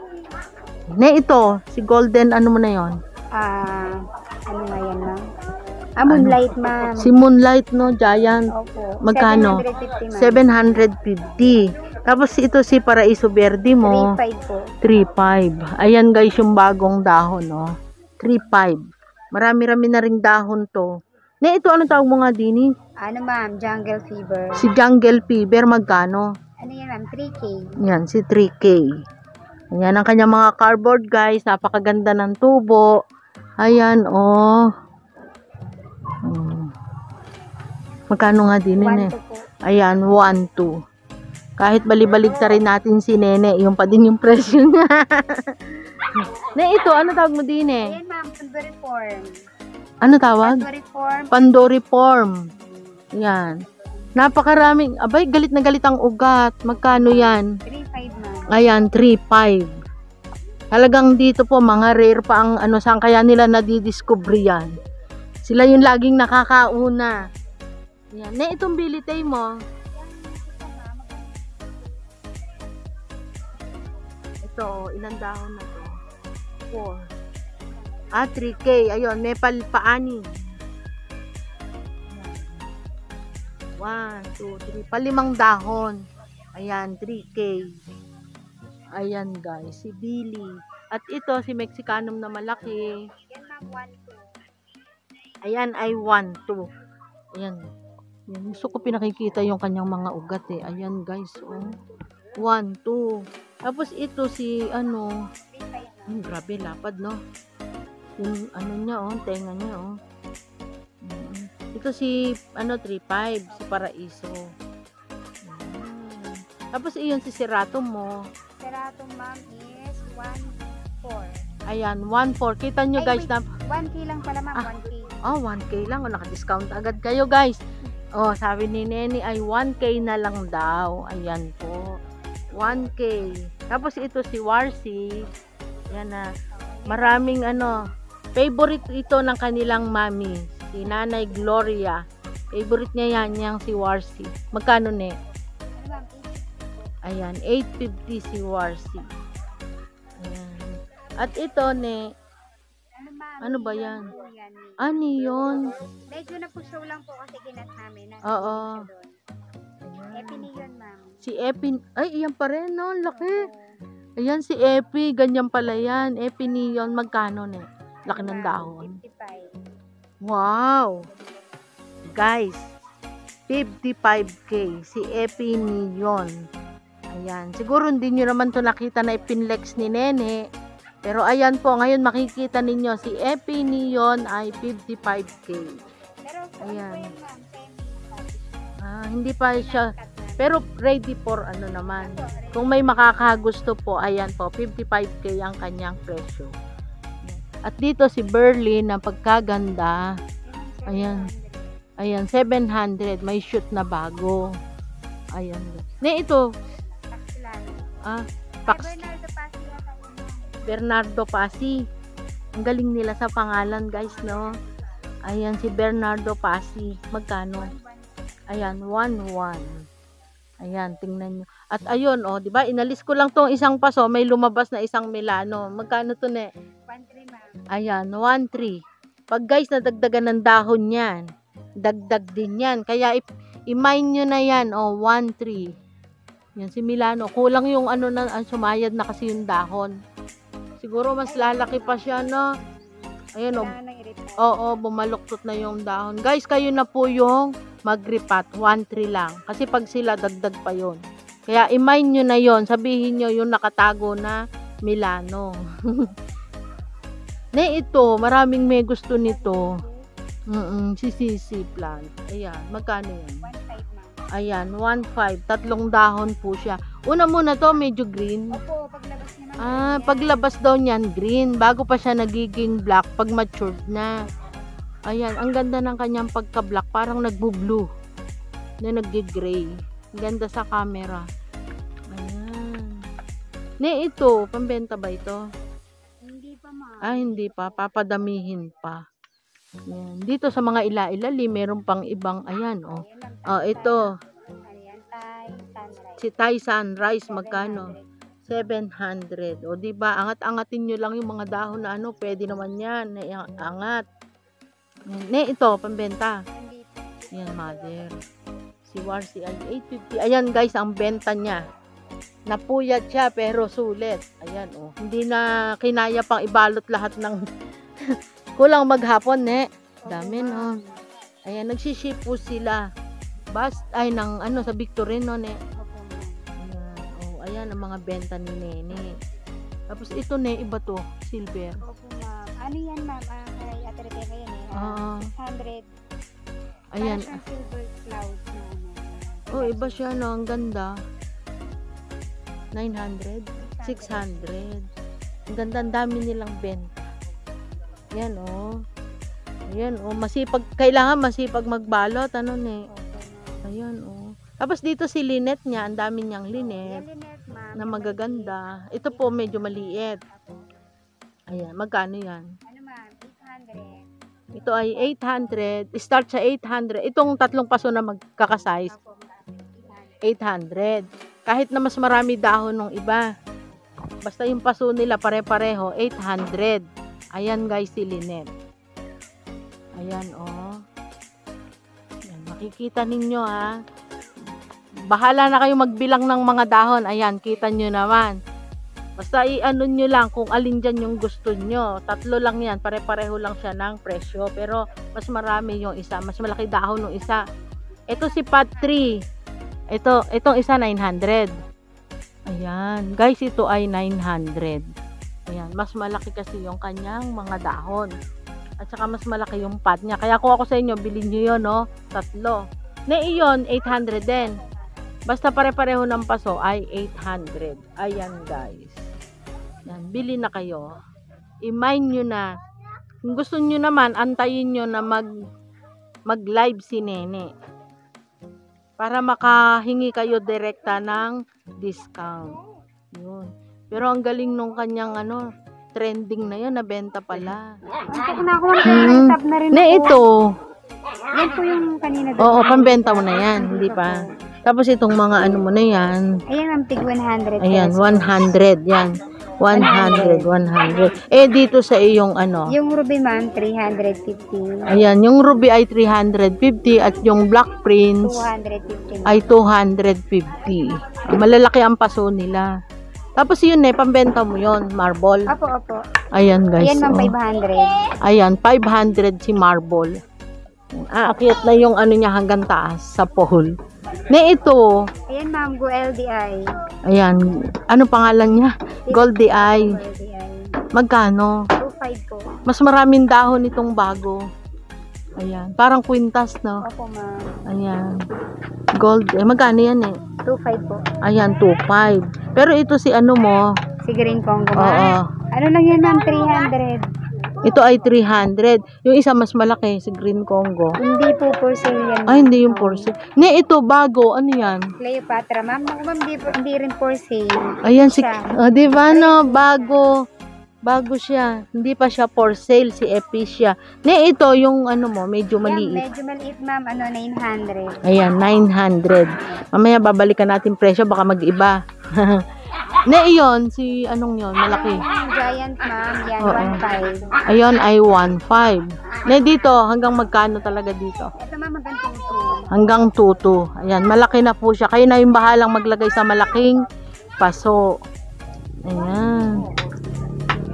Ne, ito, si Golden, ano mo na yon? Ah, ano nga yan, ma'am? Ah, Moonlight, ma'am. Si Moonlight, no, Giant. Opo. Magkano? seven fifty, ma'am. seven fifty. Tapos ito si Paraiso Verde mo, three five po. three five. Ayan guys yung bagong dahon, no. three five. Marami-rami na ring dahon to. Ne, ito anong tawag mo nga, Dini? Ano, ma'am? Jungle Fever. Si Jungle Fever, magkano? Ano yan, ma'am? three K. Yan, si three K. Ayan ang kanyang mga cardboard, guys. Napakaganda ng tubo. Ayan, oh. Hmm. Magkano nga, Dini? one Ne? two po. Ayan, one two. Kahit balibalik ta rin natin si Nene, yung pa din yung presyo niya. Ne, ito, ano tawag mo din eh? Ayan, ma'am. Pandori form. Ano tawag? Pandori form. Pandori form. Yan. Napakaraming, abay, galit na galit ang ugat. Magkano yan? three five, ma'am. Ayan, three five. Talagang dito po, mga rare pa ang ano, saan kaya nila nadidiscover yan. Sila yung laging nakakauna. Yan. Ne, itong bilitay mo. Ito, ilang dahon na to? four. Ah, three K. Ayun, may palpaani. one, two, three. Palimang dahon. Ayan, three K. Ayan, guys. Si Billy. At ito, si Mexicanum na malaki. Yan, ma'am. one two. Ayan ay one two. Ayan. Yan. Gusto ko pinakikita yung kanyang mga ugat eh. Ayan, guys. Oh. one two. Tapos ito si ano, three five, ma'am. hmm, grabe lapad no. Yung ano niya oh, tenga niya oh. Mm. Ito si ano three five, si Paraiso. Mm. Tapos iyon si Serato mo. Serato, ma'am, is one four. Ayan, one four. Kita nyo Ay, guys wait. na one K lang pala, ma'am. Ah. one K. oh, one K lang. Oh, naka-discount agad kayo guys. Oh, sabi ni Neni ay one K na lang daw. Ayan po. one K. Tapos ito si Warsi. Yan na. Maraming ano, favorite ito ng kanilang mami. Si Nanay Gloria. Favorite niya yan, yung si Warsi. Magkano ne? Ano, ma'am? Ayan, eight fifty si Warsi. Ayan. At ito ne, Ano, ma'am? Ano ba Neon yan? po yan, neon. ano yun? Medyo na po show lang po kasi ginat namin. Nasa Oo. siya doon. Happy Neon, ma'am. Si Epi, ay, iyan pa rin, no? Laki. Oo. Ayan, si Epi, ganyan pala yan. Epi Neon, magkano ne? Laki ng Ma'am, dahon. fifty-five. Wow! Guys, fifty-five K, si Epi Neon. Ayan, siguro hindi nyo naman to nakita na ipinlex ni Nene. Pero ayan po, ngayon makikita ninyo, si Epi Neon ay fifty-five K. Pero sa ano Ayan. po yan, ma'am? Semi-cut. Ah, hindi pa siya, Cut na. pero ready for ano naman. Kung may makakagusto po, ayan po, fifty-five K ang kanyang presyo. At dito si Berlin, ang pagkaganda, ayan, ayan, seven hundred, may shoot na bago. Ayan. Ne, ito, Taxilano. ah, Ay, Pax, Bernardo Pasi yata yun, ma'am. Bernardo Pasi. Ang galing nila sa pangalan, guys, no? Ayan, si Bernardo Pasi. Magkano? one one. Ayan, one one. Ayan, tingnan nyo. At ayun, oh, di ba? Inalis ko lang tong isang paso, may lumabas na isang Milano. Magkano to, ne? one three, ma'am. Ayan, one three. Pag guys, nadagdagan ng dahon yan, dagdag din yan. Kaya i- i-mine nyo na yan, oh, one three. Yan, si Milano. Kulang yung ano na, ang sumayad na kasi yung dahon. Siguro mas lalaki pa siya, no? Ayan, oh. Kailangan ng i-repot. Oo, bumaluktot na yung dahon. Guys, kayo na po yung mag-repat. one tree lang. Kasi pag sila, dagdag pa yon. Kaya i-mine nyo na yon. Sabihin nyo yung nakatago na Milano. Na ito, maraming may gusto nito. Mm-mm, si Sisi plant. Ayan, magkano yan? one five ma'am. Ayan, one five. Tatlong dahon po siya. Una muna to, medyo green. Opo, paglabas niya ng Ah, ganyan. paglabas daw niyan, green. Bago pa siya nagiging black pag matured na. Ayan, ang ganda ng kanyang pagka-black. Parang nagbo-blue. Na nag-gray. Ganda sa camera. Ayan. Ne, ito. Pambenta ba ito? Hindi pa ma'am. Ah, hindi pa. Papadamihin pa. Ayan. Dito sa mga ila-ilali, meron pang ibang, ayan, oh. Ayan lang, Oh, ito. Ayan, Thai sunrise. Si Thai Sunrise, magkano? seven hundred. seven hundred. O, diba? Angat-angatin nyo lang yung mga dahon na ano. Pwede naman yan. Angat. Ne, ito, pambenta. Hindi pa. Yan, mother. Si Warsi ay eight fifty. Ayan, guys, ang benta niya. Napuyat siya, pero sulit. Ayan, oh. Hindi na kinaya pang ibalot lahat ng kulang maghapon, ne. Dami, no. Ayan, nagsiship po sila. Bas, ay, ng, ano, sa Victorino, ne. Opo ma'am. Ayan, oh, ayan ang mga benta ni Nene. Tapos ito, ne, iba to, silver. Opo ma'am. Ano yan ma'am? Ah, kay Ate Rebecca yan eh. Ah, six hundred. ayan. Parang siyang silver cloud na ano. Oh, iba siya, no. Ang ganda. nine hundred? six hundred. Ang ganda, ang dami nilang benta. Yan, oh. Ayan, oh. Masipag, kailangan masipag magbalot. Ano, ne? Opo ma'am. Ayan, oh. Tapos dito si Linet niya, ang dami niyang Yan, linet Lynette ma'am. na Yung magaganda. Ito po, medyo maliit. Opo. Ayan, magkano yan? Ano ma'am? eight hundred. Ito ay eight hundred. Start sa eight hundred. Itong tatlong paso na magkakasize, Opo ma'am. eight eight hundred. hundred. Kahit na mas marami dahon ng iba. Basta yung paso nila pare-pareho, eight hundred. Ayan, guys, si Linet. Ayan, oh. Ayan, makikita ninyo, ha. Bahala na kayo magbilang ng mga dahon. Ayan, kita nyo naman. Basta i-ano nyo lang kung alin dyan yung gusto nyo. Tatlo lang yan. Pare-pareho lang siya ng presyo. Pero mas marami yung isa. Mas malaki dahon ng isa. Ito si Pat three. Ito, itong isa nine hundred. Ayan. Guys, ito ay nine hundred. Ayan. Mas malaki kasi yung kanyang mga dahon. At saka mas malaki yung pot niya. Kaya kung ako sa inyo, bilhin nyo yun, no? Tatlo. Na iyon, eight hundred din. Basta pare-pareho ng paso ay eight hundred. Ayan, guys. Yan, bili na kayo. I-mine nyo na. Kung gusto nyo naman, antayin nyo na mag mag-live si Nene. Para makahingi kayo direkta ng discount. Yun. Pero ang galing nung kanyang ano, trending na yun, nabenta pala. Ito ko na ako ng Hmm. tab na rin Na po. ito, Yan po yung kanina doon. oo, pambenta mo na yan, hindi pa. Tapos itong mga ano mo na yan, Ayan ma'am, tig one hundred. ayan, pesos. one hundred, yan. one hundred, one hundred. Eh, dito sa iyong ano, Yung ruby ma'am, three hundred fifty. ayan, yung ruby ay three hundred fifty at yung black prince two hundred fifty. ay two hundred fifty. Malalaki ang paso nila. Tapos yun eh, pambenta mo yun, marble. Opo, opo. Ayan, guys. Ayan ma'am, oh. five hundred. Ayan, five hundred si marble. Aakyat na yung ano niya hanggang taas sa pole. Na ito, Ayan ma'am, go L D I. ayan, ano pangalan niya? Goldie Eye. L D I. Magkano? two five po. Mas maraming dahon itong bago. Ayan, parang kwintas, no? Opo ma'am. Ayan. Gold, eh, magkano yan eh? two five po. Ayan, two five. Pero ito si ano mo? Si Green Congo Oo. ma'am. Ano lang yan ma'am, three hundred. Ito ay three hundred. Yung isa mas malaki, si Green Congo. Hindi po for sale yan. Ay, hindi yung for sale. Ne, ito, bago. Ano yan? Cleopatra ma'am. Naku ma'am, hindi, po- hindi rin for sale. Ayan, si, Siya. oh, di ba, no? Bago. Bago siya. Hindi pa siya for sale, si Epicia. Ne, ito, yung ano mo, medyo Yan, maliit. medyo maliit ma'am, ano, nine hundred. Ayan, nine hundred. Mamaya babalikan natin presyo, baka mag-iba. Ne, iyon, si anong yon malaki. Yung giant ma'am, yan, Oo. one five. Ayon ay one five. Ne, dito, hanggang magkano talaga dito? Ito ma'am, magandang two. Hanggang two two. Ayan, malaki na po siya. Kayo na yung bahalang maglagay sa malaking paso. Ayan.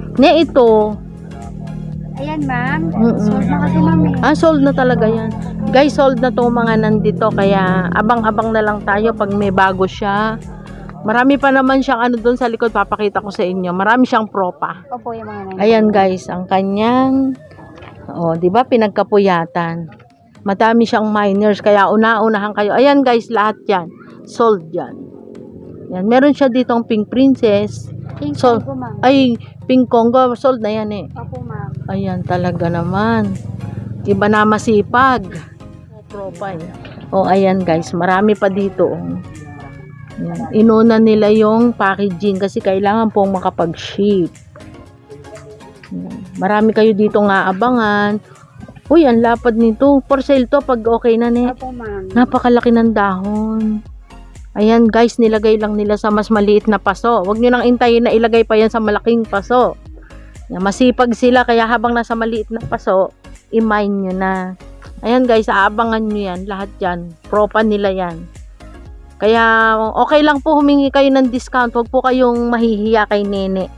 Ne, ito. Ayan, ma'am. Mm-mm. Sold na kasi, ma'am eh. Ah, sold na talaga yan. Guys, sold na to mga nandito. Kaya abang-abang na lang tayo pag may bago siya. Marami pa naman siyang ano doon sa likod. Papakita ko sa inyo. Marami siyang propa. Opo, yung mga nandito. Ayan guys, ang kanyang, oh, di ba pinagkapuyatan. Madami siyang miners. Kaya una-unahan kayo. Ayan guys, lahat yan. Sold yan. Yan. Meron siya ditong Pink Princess. King Sold. Congo, ma'am. Ay, Pink Congo. Sold na yan eh. Opo, ma'am. Ayan talaga naman. Iba na masipag. Profile. O ayan guys, marami pa dito. Oh. Ayan. Inuna nila yung packaging kasi kailangan pong makapag-ship. Ayan. Marami kayo dito nga abangan. Uy, ang lapad nito. For sale to pag okay na ne. Opo, ma'am. Napakalaki ng dahon. Ayan guys, nilagay lang nila sa mas maliit na paso. Huwag nyo nang intayin na ilagay pa yan sa malaking paso. Yan, masipag sila kaya habang nasa maliit na paso, i-mine nyo na. Ayan guys, aabangan nyo yan. Lahat yan. Propa nila yan. Kaya okay lang po humingi kayo ng discount. Huwag po kayong mahihiya kay Nene.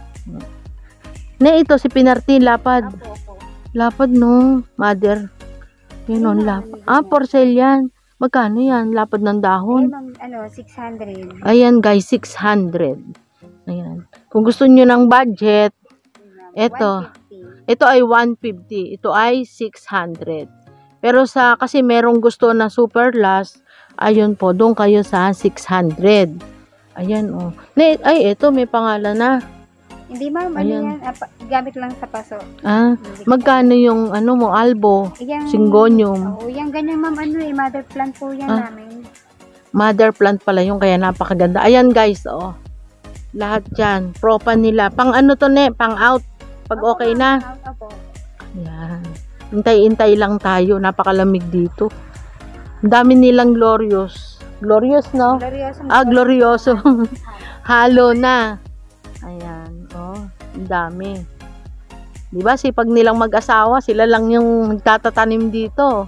Ne, ito si Pinartin, lapad. Opo, opo. Lapad no, mother. Yun o, lapad. Ah, for sale yan. Magkano yan? Lapad ng Ayun, dahon. ma'am, ano, six hundred. Ayan guys, six hundred. Ayan. Kung gusto nyo ng budget, Eto. one fifty. ito ay one fifty. Ito ay six hundred. Pero sa, kasi merong gusto na super last, ayun po, doon kayo sa six hundred. Ayan o. Oh. Ay, ito, may pangalan na. Hindi, ma'am, ano Ayan. yan? Ah, pa- gamit lang sa paso. Ah, magkano yung ano mo, albo, Yang, syngonium. Oo, yan ganyan, ma'am, ano eh, mother plant po yan Ah. namin. Mother plant pala yung kaya napakaganda. Ayan guys, oh. Lahat yan. Propa nila. Pang ano to ne? Pang out. Pag Opo, okay ma'am, na. Opo. Yan. Intay-intay lang tayo. Napakalamig dito. Ang dami nilang glorious. Glorious, no? Glorioso. Ah, glorioso. Halo na. Ayan. Oh, ang dami. Diba, sipag nilang mag-asawa, sila lang yung nagtatatanim dito.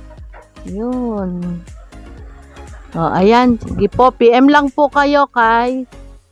Yun. Oh, ayan. Sige po, P M lang po kayo kay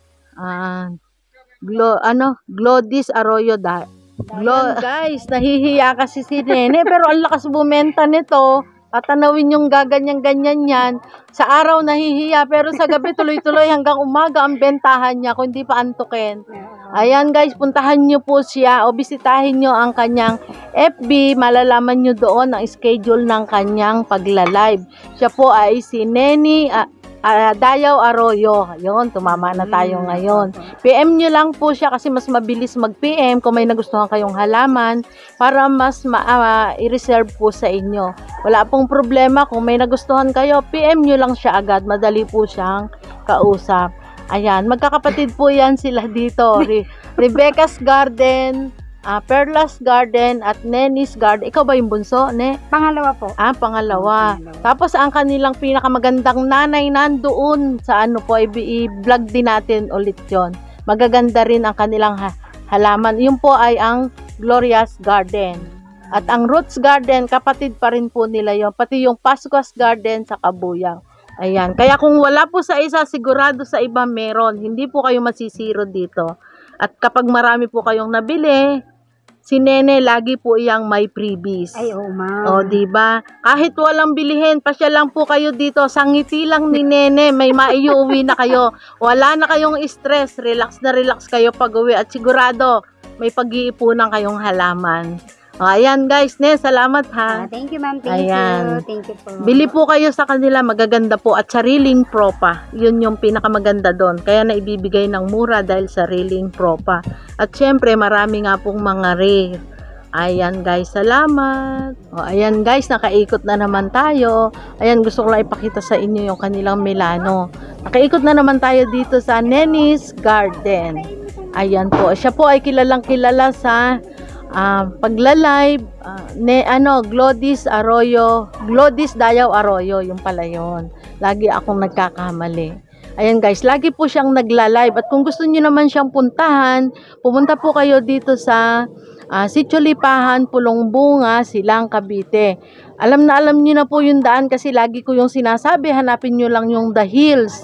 ah, Glo, ano, Glodis Arroyo da. Glo, guys, nahihiya kasi si Nene, pero ang lakas bumenta nito. Tatanawin yung gaganyan-ganyan yan. Sa araw nahihiya, pero sa gabi tuloy-tuloy hanggang umaga ang bentahan niya kung hindi pa antukin. Ayan guys, puntahan nyo po siya o bisitahin nyo ang kanyang F B. Malalaman nyo doon ang schedule ng kanyang pagla-live. Siya po ay si Nene uh, uh, Dayaw Arroyo. Ayun, tumama na tayo ngayon. P M nyo lang po siya kasi mas mabilis mag-P M kung may nagustuhan kayong halaman para mas ma uh, i-reserve po sa inyo. Wala pong problema kung may nagustuhan kayo, P M nyo lang siya agad. Madali po siyang kausap. Ayan, magkakapatid po yan sila dito. Re Rebecca's Garden, uh, Perla's Garden, at Nene's Garden. Ikaw ba yung bunso, Ne? Pangalawa po. Ah, pangalawa. Tapos ang kanilang pinakamagandang nanay nandoon sa ano po, i-vlog din natin ulit yon. Magaganda rin ang kanilang ha halaman. Yun po ay ang Gloria's Garden. At ang Roots Garden, kapatid pa rin po nila yon. Pati yung Pascua's Garden sa Kabuyang. Ayan. Kaya kung wala po sa isa, sigurado sa iba meron. Hindi po kayo masisiro dito. At kapag marami po kayong nabili, si Nene lagi po iyang may freebies. Ay, oo, ma'am. O, diba? Kahit walang bilihin, pasya lang po kayo dito. Sa ngiti lang ni Nene, may maiuwi na kayo. Wala na kayong stress. Relax na relax kayo pag uwi. At sigurado, may pag-iipunan kayong halaman. O, ayan guys, Ne, salamat ha. Ah, thank you, ma'am. Thank Ayan. you. Thank you po. Bili po kayo sa kanila, magaganda po at sariling propa. Yun yung pinakamaganda doon. Kaya na ibibigay ng mura dahil sariling propa. At syempre, marami nga pong mga rare. Ayan guys, salamat. O, ayan guys, nakaikot na naman tayo. Ayan, gusto ko lang ipakita sa inyo yung kanilang Milano. Nakaikot na naman tayo dito sa Nene's Garden. Ayan po, siya po ay kilalang kilala sa Uh, pagla-live uh, ne ano Glodis Arroyo, Glodis Dayaw Arroyo, yung pala yon. Lagi akong nagkakamali. Ayan guys, lagi po siyang nagla-live at kung gusto niyo naman siyang puntahan, pumunta po kayo dito sa uh, Sitio Lipahan, Pulong Bunga, Silang, Cavite. Alam na alam niyo na po yung daan kasi lagi ko yung sinasabi, hanapin niyo lang yung The Hills.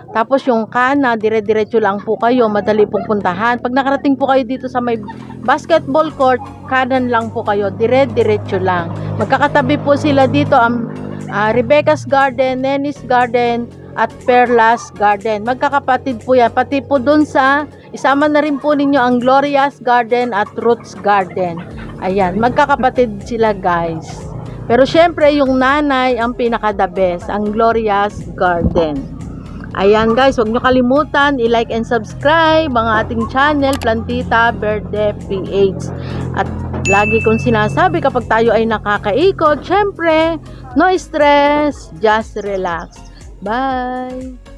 Tapos yung kana, dire-diretso lang po kayo, madali pong puntahan. Pag nakarating po kayo dito sa may basketball court, kanan lang po kayo, dire-diretso lang. Magkakatabi po sila dito ang uh, Rebecca's Garden, Nenny's Garden, at Perla's Garden. Magkakapatid po yan. Pati po dun sa, isama na rin po ninyo ang Gloria's Garden at Ruth's Garden. Ayan, magkakapatid sila guys. Pero syempre, yung nanay ang pinaka-the best, ang Gloria's Garden. Ayan guys, huwag nyo kalimutan i-like and subscribe ang ating channel, Plantita Verde P H. At lagi kong sinasabi kapag tayo ay nakakaikot, syempre, no stress, just relax. Bye!